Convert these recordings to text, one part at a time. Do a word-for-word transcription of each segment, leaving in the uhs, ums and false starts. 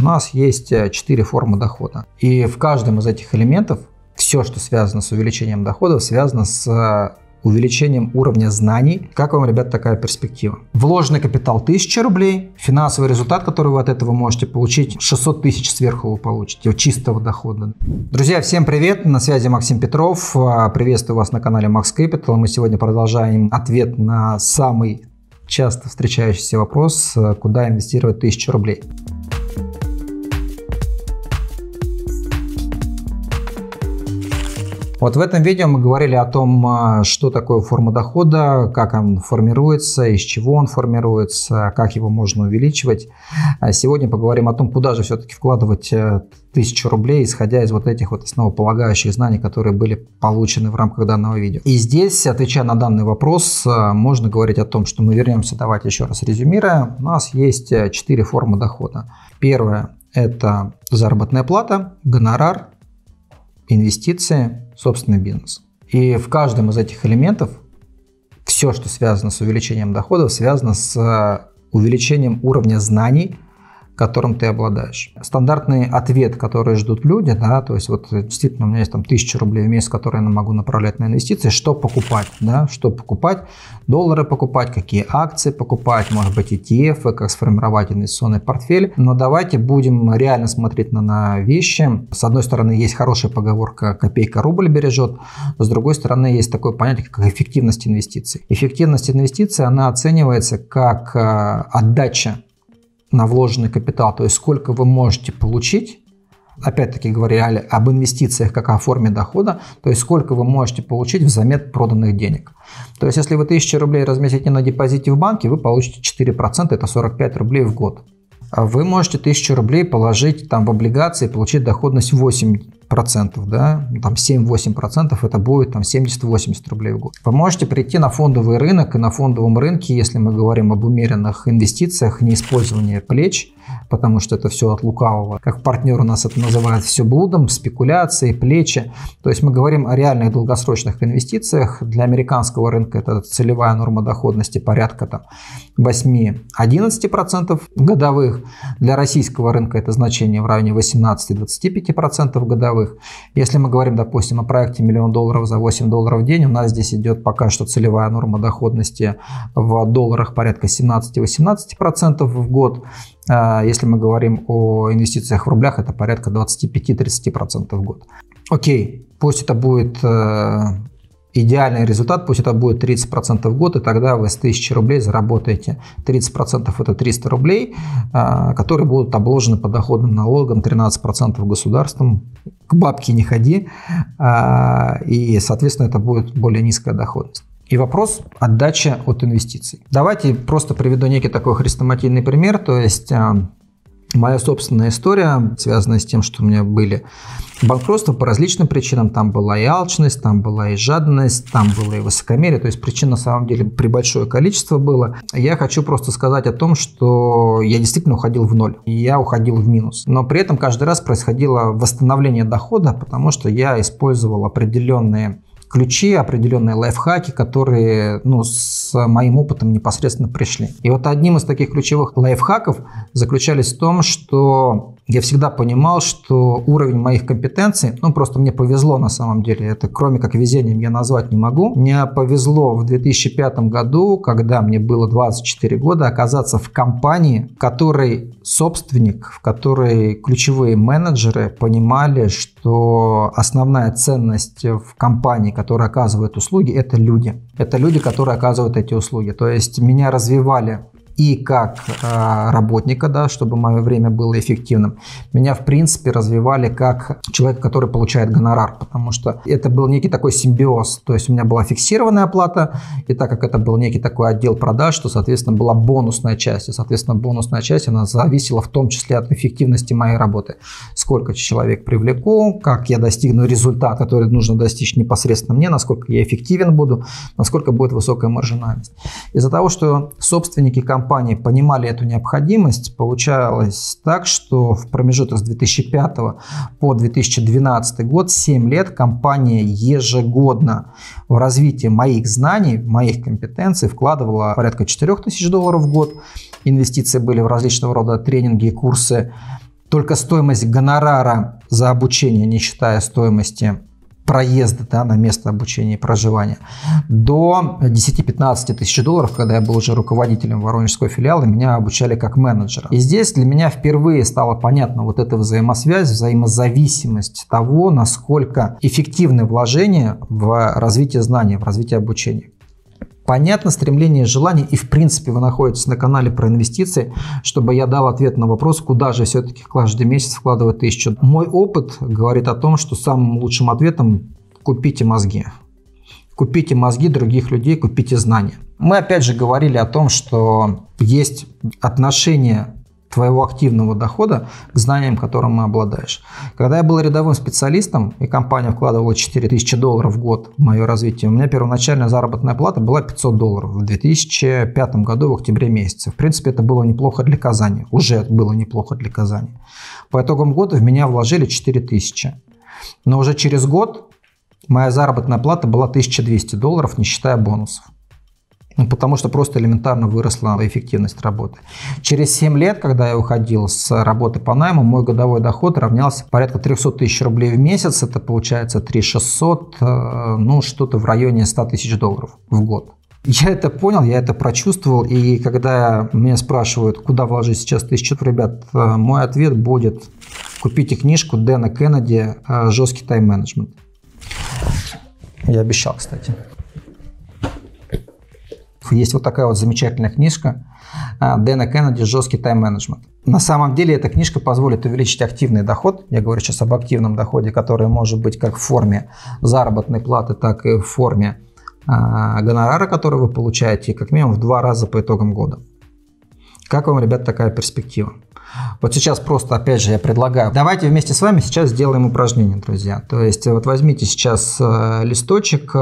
нас есть четыре формы дохода. И в каждом из этих элементов все, что связано с увеличением доходов, связано с увеличением уровня знаний. Как вам, ребят, такая перспектива? Вложенный капитал тысяча рублей, финансовый результат, который вы от этого можете получить, шестьсот тысяч сверху вы получите, чистого дохода. Друзья, всем привет, на связи Максим Петров, приветствую вас на канале Max Capital. Мы сегодня продолжаем ответ на самый часто встречающийся вопрос, куда инвестировать тысячу рублей. Вот в этом видео мы говорили о том, что такое форма дохода, как он формируется, из чего он формируется, как его можно увеличивать. Сегодня поговорим о том, куда же все-таки вкладывать тысячу рублей, исходя из вот этих вот основополагающих знаний, которые были получены в рамках данного видео. И здесь, отвечая на данный вопрос, можно говорить о том, что мы вернемся, давайте еще раз резюмируя. У нас есть четыре формы дохода. Первая – это заработная плата, гонорар, инвестиции, собственный бизнес. И в каждом из этих элементов все, что связано с увеличением доходов, связано с увеличением уровня знаний, которым ты обладаешь. Стандартный ответ, который ждут люди, да, то есть вот действительно у меня есть там тысяча рублей в месяц, которые я могу направлять на инвестиции, что покупать, да, что покупать, доллары покупать, какие акции покупать, может быть и ти эф, как сформировать инвестиционный портфель. Но давайте будем реально смотреть на, на вещи. С одной стороны, есть хорошая поговорка «копейка рубль бережет», с другой стороны, есть такое понятие, как эффективность инвестиций. Эффективность инвестиций, она оценивается как отдача на вложенный капитал, то есть сколько вы можете получить, опять-таки говоря об инвестициях как о форме дохода, то есть сколько вы можете получить взамен проданных денег. То есть если вы тысячу рублей разместите на депозите в банке, вы получите четыре процента, это сорок пять рублей в год. Вы можете тысячу рублей положить там в облигации и получить доходность восемь процентов, да, там семь-восемь процентов, это будет там семьдесят-восемьдесят рублей в год. Вы можете прийти на фондовый рынок, и на фондовом рынке, если мы говорим об умеренных инвестициях, не использовании плеч, потому что это все от лукавого, как партнер у нас это называют все блудом, спекуляции, плечи. То есть мы говорим о реальных долгосрочных инвестициях. Для американского рынка это целевая норма доходности порядка там восемь-одиннадцать процентов годовых. Для российского рынка это значение в районе восемнадцать-двадцать пять процентов годовых. Если мы говорим, допустим, о проекте миллион долларов за восемь долларов в день, у нас здесь идет пока что целевая норма доходности в долларах порядка семнадцать-восемнадцать процентов в год. Если мы говорим о инвестициях в рублях, это порядка двадцать пять-тридцать процентов в год. Окей, пусть это будет идеальный результат, пусть это будет тридцать процентов в год, и тогда вы с тысячи рублей заработаете тридцать процентов, это триста рублей, которые будут обложены подоходным налогом тринадцать процентов государством. К бабке не ходи, и, соответственно, это будет более низкая доходность. И вопрос – отдача от инвестиций. Давайте просто приведу некий такой хрестоматийный пример, то есть моя собственная история, связанная с тем, что у меня были банкротства по различным причинам. Там была и алчность, там была и жадность, там было и высокомерие. То есть причин на самом деле прибольшое количество было. Я хочу просто сказать о том, что я действительно уходил в ноль. И я уходил в минус. Но при этом каждый раз происходило восстановление дохода, потому что я использовал определенные ключи, определенные лайфхаки, которые ну, с моим опытом непосредственно пришли. И вот одним из таких ключевых лайфхаков заключались в том, что я всегда понимал, что уровень моих компетенций, ну просто мне повезло на самом деле, это кроме как везением я назвать не могу. Мне повезло в две тысячи пятом году, когда мне было двадцать четыре года, оказаться в компании, в которой собственник, в которой ключевые менеджеры понимали, что основная ценность в компании, которая оказывает услуги, это люди. Это люди, которые оказывают эти услуги. То есть меня развивали и как э, работника, да, чтобы мое время было эффективным. Меня, в принципе, развивали как человека, который получает гонорар, потому что это был некий такой симбиоз. То есть у меня была фиксированная оплата, и так как это был некий такой отдел продаж, то, соответственно, была бонусная часть. И, соответственно, бонусная часть, она зависела в том числе от эффективности моей работы. Сколько человек привлеку, как я достигну результата, который нужно достичь непосредственно мне, насколько я эффективен буду, насколько будет высокая маржинальность. Из-за того, что собственники компании компании понимали эту необходимость, получалось так, что в промежуток с две тысячи пятого по две тысячи двенадцатый год, семь лет, компания ежегодно в развитие моих знаний, моих компетенций вкладывала порядка четыре тысячи долларов в год. Инвестиции были в различного рода тренинги и курсы. только стоимость гонорара за обучение, не считая стоимости проезда, да, на место обучения и проживания, до десяти-пятнадцати тысяч долларов, когда я был уже руководителем воронежского филиала, меня обучали как менеджера. И здесь для меня впервые стало понятно вот эта взаимосвязь, взаимозависимость того, насколько эффективны вложения в развитие знаний, в развитие обучения. Понятно стремление, желание, и в принципе вы находитесь на канале про инвестиции, чтобы я дал ответ на вопрос, куда же все-таки каждый месяц вкладывать тысячу. Мой опыт говорит о том, что самым лучшим ответом – купите мозги. Купите мозги других людей, купите знания. Мы опять же говорили о том, что есть отношение твоего активного дохода к знаниям, которым ты обладаешь. Когда я был рядовым специалистом, и компания вкладывала четыре тысячи долларов в год в мое развитие, у меня первоначальная заработная плата была пятьсот долларов в две тысячи пятом году в октябре месяце. В принципе, это было неплохо для Казани. Уже было неплохо для Казани. По итогам года в меня вложили четыре тысячи. Но уже через год моя заработная плата была тысяча двести долларов, не считая бонусов. Ну, потому что просто элементарно выросла эффективность работы. Через семь лет, когда я уходил с работы по найму, мой годовой доход равнялся порядка трёхсот тысяч рублей в месяц. Это получается три тысячи шестьсот, ну что-то в районе ста тысяч долларов в год. Я это понял, я это прочувствовал. И когда меня спрашивают, куда вложить сейчас тысячу, ребят, мой ответ будет: купите книжку Дэна Кеннеди «Жесткий тайм-менеджмент». Я обещал, кстати. Есть вот такая вот замечательная книжка Дэна Кеннеди «Жесткий тайм-менеджмент». На самом деле эта книжка позволит увеличить активный доход. Я говорю сейчас об активном доходе, который может быть как в форме заработной платы, так и в форме гонорара, который вы получаете, как минимум в два раза по итогам года. Как вам, ребят, такая перспектива? Вот сейчас просто, опять же, я предлагаю, давайте вместе с вами сейчас сделаем упражнение, друзья. То есть вот возьмите сейчас листочек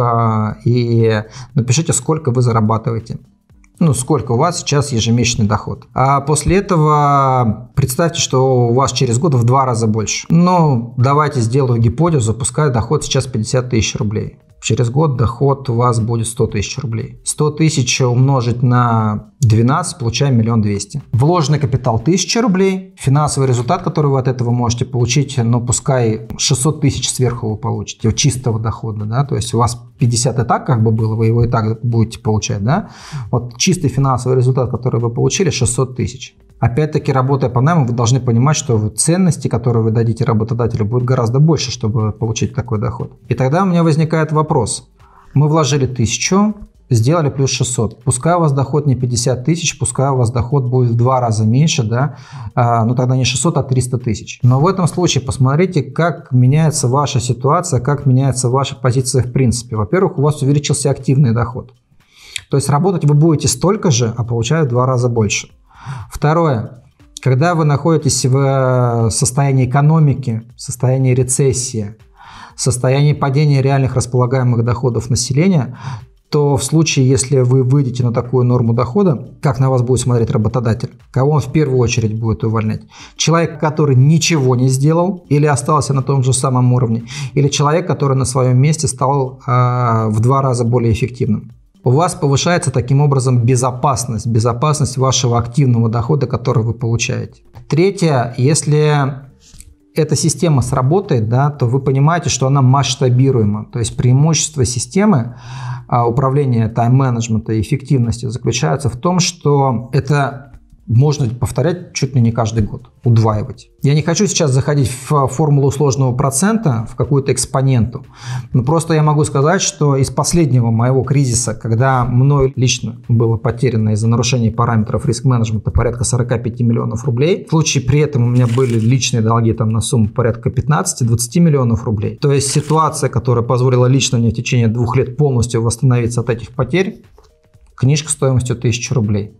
и напишите, сколько вы зарабатываете. Ну, сколько у вас сейчас ежемесячный доход. А после этого представьте, что у вас через год в два раза больше. Ну, давайте сделаю гипотезу, пускай доход сейчас пятьдесят тысяч рублей. Через год доход у вас будет сто тысяч рублей. сто тысяч умножить на двенадцать, получаем миллион двести. Вложенный капитал тысяча рублей. Финансовый результат, который вы от этого можете получить, ну пускай шестьсот тысяч сверху вы получите, чистого дохода, да, то есть у вас пятьдесят и так как бы было, вы его и так будете получать, да. Вот чистый финансовый результат, который вы получили, шестьсот тысяч. Опять-таки, работая по найму, вы должны понимать, что ценности, которые вы дадите работодателю, будет гораздо больше, чтобы получить такой доход. И тогда у меня возникает вопрос. Мы вложили тысячу, сделали плюс шестьсот. Пускай у вас доход не пятьдесят тысяч, пускай у вас доход будет в два раза меньше, да, а, ну тогда не шестьсот, а триста тысяч. Но в этом случае посмотрите, как меняется ваша ситуация, как меняется ваша позиция в принципе. Во-первых, у вас увеличился активный доход. То есть работать вы будете столько же, а получают в два раза больше. Второе. Когда вы находитесь в состоянии экономики, в состоянии рецессии, в состоянии падения реальных располагаемых доходов населения, то в случае, если вы выйдете на такую норму дохода, как на вас будет смотреть работодатель? Кого он в первую очередь будет увольнять? Человек, который ничего не сделал или остался на том же самом уровне, или человек, который на своем месте стал э, в два раза более эффективным? У вас повышается таким образом безопасность, безопасность вашего активного дохода, который вы получаете. Третье, если эта система сработает, да, то вы понимаете, что она масштабируема. То есть преимущество системы а, управления тайм-менеджмента и эффективности заключается в том, что это можно повторять чуть ли не каждый год, удваивать. Я не хочу сейчас заходить в формулу сложного процента, в какую-то экспоненту, но просто я могу сказать, что из последнего моего кризиса, когда мной лично было потеряно из-за нарушения параметров риск-менеджмента порядка сорока пяти миллионов рублей, в случае при этом у меня были личные долги там на сумму порядка пятнадцати-двадцати миллионов рублей, то есть ситуация, которая позволила лично мне в течение двух лет полностью восстановиться от этих потерь, книжка стоимостью тысячу рублей.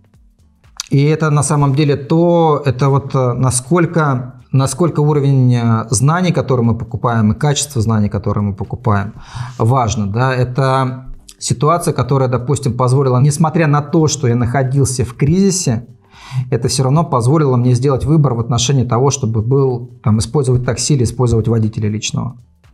И это на самом деле то, это вот насколько, насколько уровень знаний, которые мы покупаем, и качество знаний, которые мы покупаем, важно. Да? Это ситуация, которая, допустим, позволила, несмотря на то, что я находился в кризисе, это все равно позволило мне сделать выбор в отношении того, чтобы был, там, использовать такси или использовать водителя личного.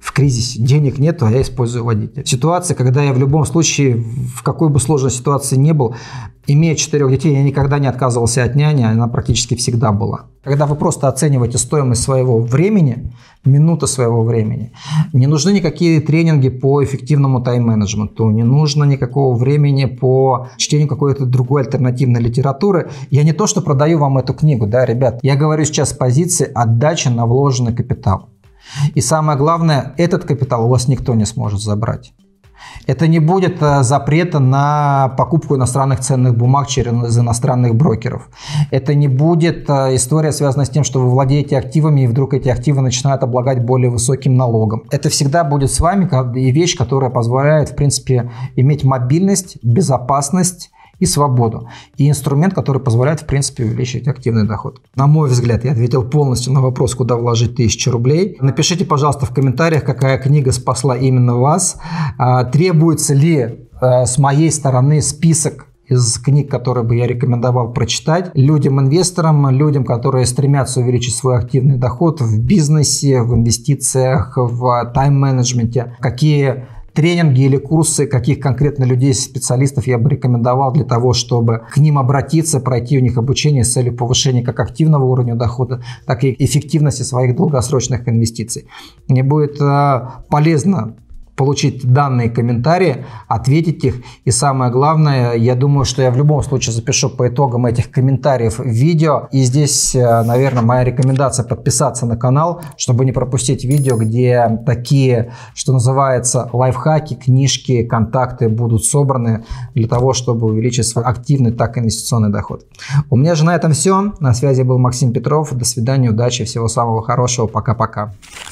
в кризисе. Денег нету, а я использую водителя. Ситуация, когда я в любом случае, в какой бы сложной ситуации ни был, имея четырех детей, я никогда не отказывался от няни, она практически всегда была. Когда вы просто оцениваете стоимость своего времени, минуты своего времени, не нужны никакие тренинги по эффективному тайм-менеджменту, не нужно никакого времени по чтению какой-то другой альтернативной литературы. Я не то, что продаю вам эту книгу, да, ребят, я говорю сейчас с позиции отдачи на вложенный капитал. И самое главное, этот капитал у вас никто не сможет забрать. Это не будет запрета на покупку иностранных ценных бумаг через иностранных брокеров. Это не будет история, связанная с тем, что вы владеете активами, и вдруг эти активы начинают облагать более высоким налогом. Это всегда будет с вами и вещь, которая позволяет, в принципе, иметь мобильность, безопасность и свободу. И инструмент, который позволяет, в принципе, увеличить активный доход. На мой взгляд, я ответил полностью на вопрос, куда вложить тысячу рублей. Напишите, пожалуйста, в комментариях, какая книга спасла именно вас. Требуется ли с моей стороны список из книг, которые бы я рекомендовал прочитать людям-инвесторам, людям, которые стремятся увеличить свой активный доход в бизнесе, в инвестициях, в тайм-менеджменте. Какие тренинги или курсы, каких конкретно людей, специалистов я бы рекомендовал для того, чтобы к ним обратиться, пройти у них обучение с целью повышения как активного уровня дохода, так и эффективности своих долгосрочных инвестиций. Мне будет э, полезно получить данные комментарии, ответить их. И самое главное, я думаю, что я в любом случае запишу по итогам этих комментариев видео. И здесь, наверное, моя рекомендация подписаться на канал, чтобы не пропустить видео, где такие, что называется, лайфхаки, книжки, контакты будут собраны для того, чтобы увеличить свой активный, так и инвестиционный доход. У меня же на этом все. На связи был Максим Петров. До свидания, удачи, всего самого хорошего. Пока-пока.